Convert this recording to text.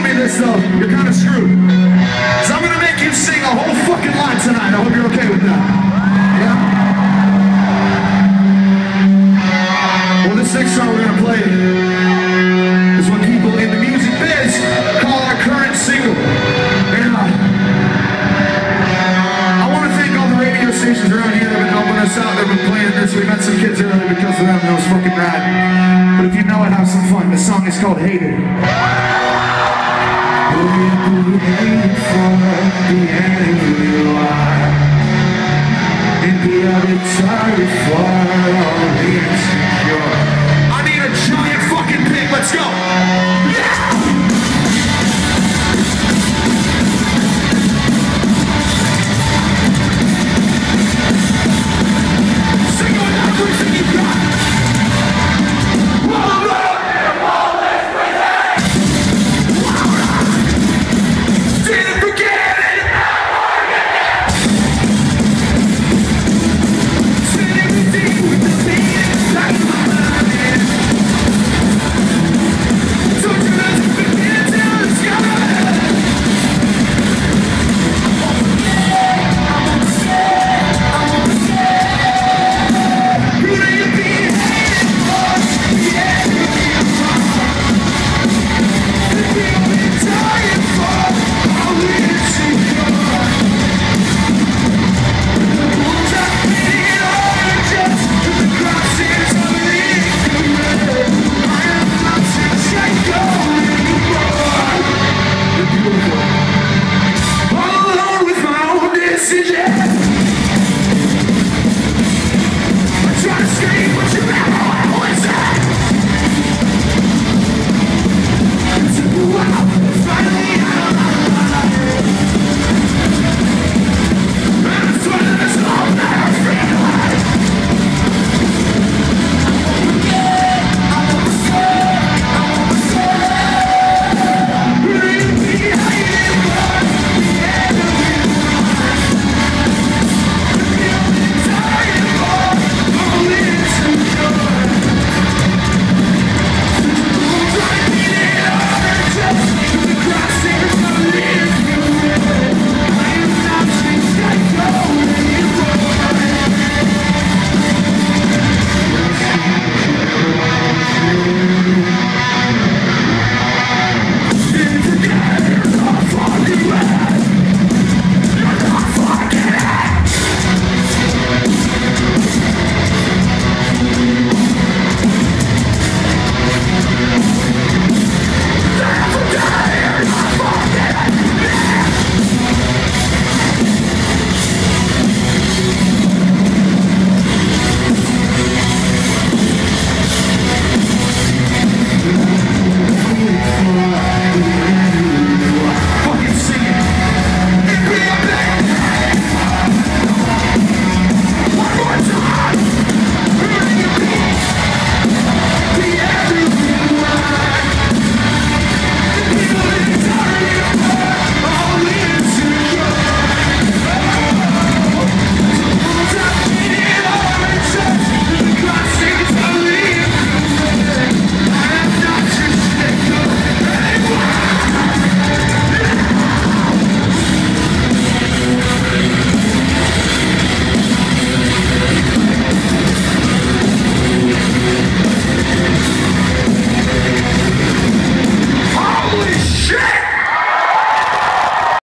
me this though, you're kind of screwed. So I'm gonna make you sing a whole fucking line tonight. I hope you're okay with that. Yeah? Well, this next song we're gonna play is what people in the music biz call our current single. And I want to thank all the radio stations around here that have been helping us out. They've been playing this. We met some kids earlier because of them. That was fucking rad. But if you know it, have some fun. This song is called Hated. Hated for the enemy you are, and the other sorry